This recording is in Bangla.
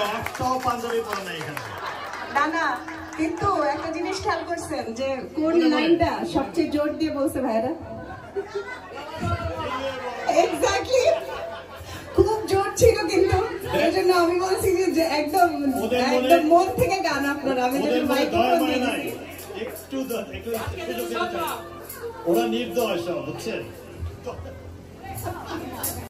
একটাও পাঞ্জাবি পরে নাই এখানে। না না, কিন্তু একটা জিনিস খেয়াল করছেন যে কোন লাইনটা সবচেয়ে জোর দিয়ে বলছে ভাইরা? এক্স্যাক্টলি, খুব জোর ছিল কিন্তু এই জন্য আমি বলছি যে একদম একদম মন থেকে গান আপনারা। আমি যদি মাইক্রোফোন দিই একটু ওরা নির্দয় সব, বুঝছেন?